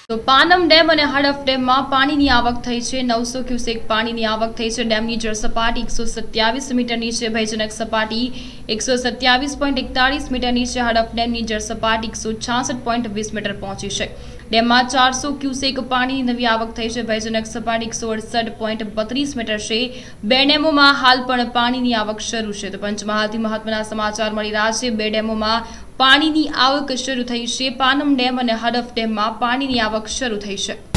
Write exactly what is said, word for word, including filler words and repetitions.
तो पानम डेम और हरफ डेम में पानी की आवक थई है। नौ सौ क्यूसेक पानी की आवक थई है। डेम की जल सपाटी एक सौ सत्यावीस मीटर नीचे, भयजनक सपाटी एक सौ सत्यावीस पॉइंट एकतालीस मीटर नीचे। हरफ डेम की जल सपाटी एक सौ छासठ पॉइंट बीस मीटर पहुंची है। डेम में चार सौ क्यूसेक पानी नवी आवक थई है। भयजनक सपाटी एक सौ अड़सठ पॉइंट बत्रीस मीटर है। बे डेमों में हाल पण पानी की आवक शुरू है। तो पंचमहाल थी महत्वना समाचार मळी रह्या छे। बे डेमों में पानी की आवक शुरू थई है। पानम डेम और हरफ डेम में पानी की आवक शुरू थई है।